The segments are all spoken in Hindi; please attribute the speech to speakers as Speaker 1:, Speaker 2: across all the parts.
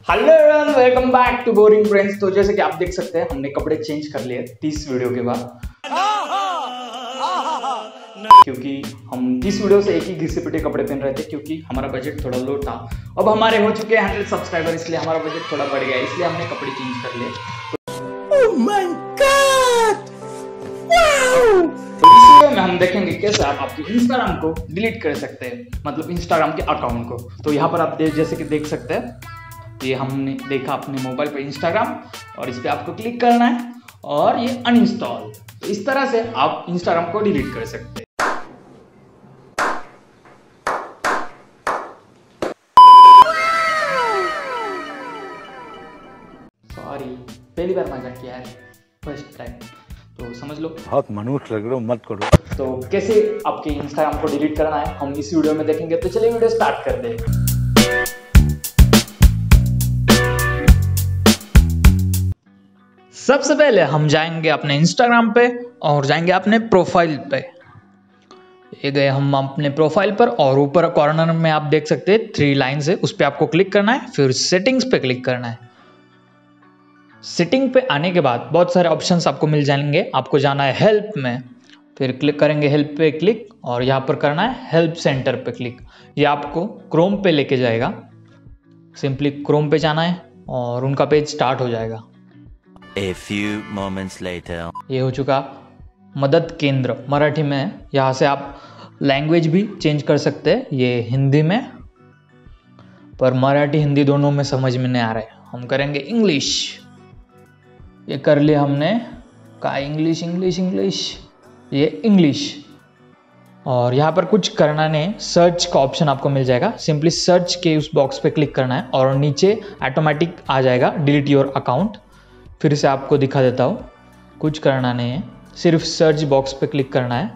Speaker 1: Hello everyone, welcome back to boring friends. तो जैसे कि आप देख सकते हैं हमने कपड़े चेंज कर लिए 30 वीडियो के बाद, क्योंकि हम 30 वीडियो से एक ही घिसे पिटे कपड़े पहन रहे थे क्योंकि हमारा बजट थोड़ा लो था। अब हमारे हो चुके हैं 100 सब्सक्राइबर, इसलिए हमारा बजट थोड़ा बढ़ गया, इसलिए हमने कपड़े चेंज कर लिए। Oh my God, wow! तो इस वीडियो में हम देखेंगे कैसे आप आपके इंस्टाग्राम को डिलीट कर सकते हैं, मतलब इंस्टाग्राम के अकाउंट को। तो यहाँ पर आप जैसे कि देख सकते हैं, ये हमने देखा अपने मोबाइल पे इंस्टाग्राम, और इस पे आपको क्लिक करना है और ये अनइंस्टॉल। तो इस तरह से आप इंस्टाग्राम को डिलीट कर सकते हैं। सॉरी, पहली बार मजाक किया है, फर्स्ट टाइम, तो समझ लो।
Speaker 2: बहुत मनुष्य लग रहे हो, मत करो।
Speaker 1: तो कैसे आपके इंस्टाग्राम को डिलीट करना है हम इस वीडियो में देखेंगे। तो चलिए वीडियो स्टार्ट कर दे। सबसे पहले हम जाएंगे अपने इंस्टाग्राम पे और जाएंगे अपने प्रोफाइल पे। ये गए हम अपने प्रोफाइल पर, और ऊपर कॉर्नर में आप देख सकते हैं 3 लाइन्स है, उस पर आपको क्लिक करना है। फिर सेटिंग्स पे क्लिक करना है। सेटिंग पे आने के बाद बहुत सारे ऑप्शंस आपको मिल जाएंगे। आपको जाना है हेल्प में, फिर क्लिक करेंगे हेल्प पे क्लिक, और यहाँ पर करना है हेल्प सेंटर पे क्लिक। ये आपको क्रोम पे लेके जाएगा। सिंपली क्रोम पे जाना है और उनका पेज स्टार्ट हो जाएगा।
Speaker 3: A few moments later.
Speaker 1: ये हो चुका मदद केंद्र, मराठी में है। यहाँ से आप लैंग्वेज भी चेंज कर सकते हैं। ये हिंदी में, पर मराठी हिंदी दोनों में समझ में नहीं आ रहा है, हम करेंगे इंग्लिश। ये कर लिया हमने, का इंग्लिश इंग्लिश इंग्लिश, ये इंग्लिश। और यहाँ पर कुछ करना नहीं, सर्च का ऑप्शन आपको मिल जाएगा। सिंपली सर्च के उस बॉक्स पे क्लिक करना है और नीचे ऑटोमेटिक आ जाएगा डिलीट योर अकाउंट। फिर से आपको दिखा देता हूँ, कुछ करना नहीं है, सिर्फ सर्च बॉक्स पे क्लिक करना है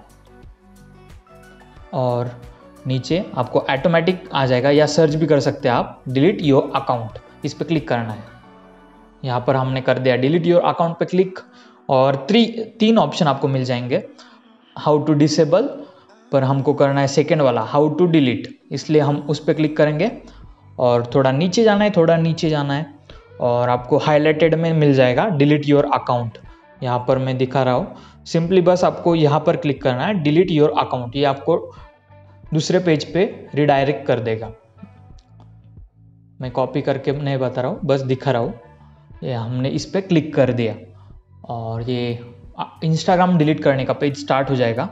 Speaker 1: और नीचे आपको ऑटोमेटिक आ जाएगा, या सर्च भी कर सकते हैं आप, डिलीट योर अकाउंट, इस पे क्लिक करना है। यहाँ पर हमने कर दिया डिलीट योर अकाउंट पे क्लिक, और 3 ऑप्शन आपको मिल जाएंगे। हाउ टू डिसेबल पर हमको करना है सेकेंड वाला, हाउ टू डिलीट, इसलिए हम उस पर क्लिक करेंगे और थोड़ा नीचे जाना है, थोड़ा नीचे जाना है, और आपको हाईलाइटेड में मिल जाएगा डिलीट योर अकाउंट। यहाँ पर मैं दिखा रहा हूँ, सिंपली बस आपको यहाँ पर क्लिक करना है डिलीट योर अकाउंट। ये आपको दूसरे पेज पे रिडायरेक्ट कर देगा। मैं कॉपी करके नहीं बता रहा हूँ, बस दिखा रहा हूँ। ये हमने इस पर क्लिक कर दिया और ये इंस्टाग्राम डिलीट करने का पेज स्टार्ट हो जाएगा।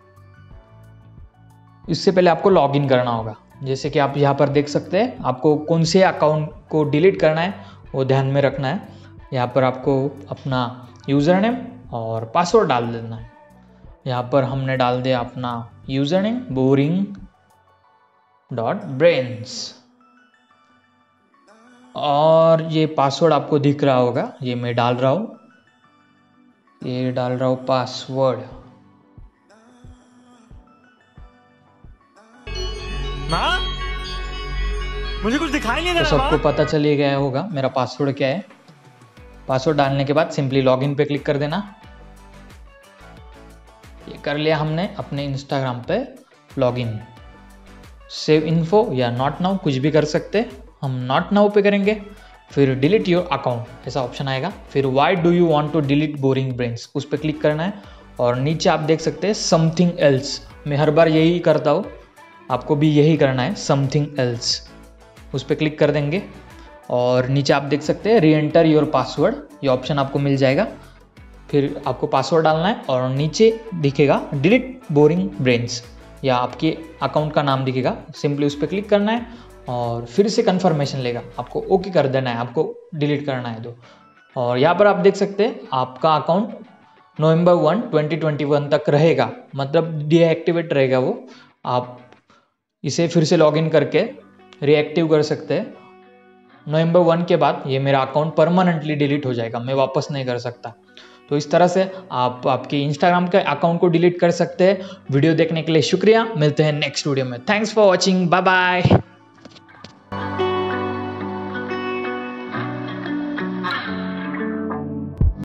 Speaker 1: इससे पहले आपको लॉगिन करना होगा। जैसे कि आप यहाँ पर देख सकते हैं, आपको कौन से अकाउंट को डिलीट करना है वो ध्यान में रखना है। यहाँ पर आपको अपना यूज़र नेम और पासवर्ड डाल देना है। यहाँ पर हमने डाल दिया अपना यूज़र नेम boring.brains, और ये पासवर्ड आपको दिख रहा होगा, ये मैं डाल रहा हूँ, ये डाल रहा हूँ पासवर्ड।
Speaker 4: माँ, मुझे कुछ दिखाई नहीं दे
Speaker 1: तो
Speaker 4: रहा।
Speaker 1: सबको पता चली गया होगा मेरा पासवर्ड क्या है। पासवर्ड डालने के बाद सिंपली लॉगिन पे क्लिक कर देना। ये कर लिया हमने अपने इंस्टाग्राम पे लॉगिन। सेव इन्फो या नॉट नाउ कुछ भी कर सकते, हम नॉट नाउ पे करेंगे। फिर डिलीट योर अकाउंट ऐसा ऑप्शन आएगा। फिर why do you want to delete boring brains, उस पर क्लिक करना है, और नीचे आप देख सकते हैं समथिंग एल्स। मैं हर बार यही करता हूँ, आपको भी यही करना है, समथिंग एल्स, उस पर क्लिक कर देंगे। और नीचे आप देख सकते हैं री एंटर योर पासवर्ड, ये ऑप्शन आपको मिल जाएगा। फिर आपको पासवर्ड डालना है और नीचे दिखेगा डिलीट बोरिंग ब्रेन्स, या आपके अकाउंट का नाम दिखेगा। सिंपली उस पर क्लिक करना है और फिर से कंफर्मेशन लेगा, आपको ओके कर देना है, आपको डिलीट करना है तो। और यहाँ पर आप देख सकते हैं आपका अकाउंट नवंबर 1, 2021 तक रहेगा, मतलब डीएक्टिवेट रहेगा वो। आप इसे फिर से लॉगिन करके रिएक्टिव कर सकते हैं। नवंबर 1 के बाद ये मेरा अकाउंट परमानेंटली डिलीट हो जाएगा, मैं वापस नहीं कर सकता। तो इस तरह से आप आपके इंस्टाग्राम के अकाउंट को डिलीट कर सकते हैं। वीडियो देखने के लिए शुक्रिया, मिलते हैं नेक्स्ट वीडियो में। Thanks for watching, bye bye.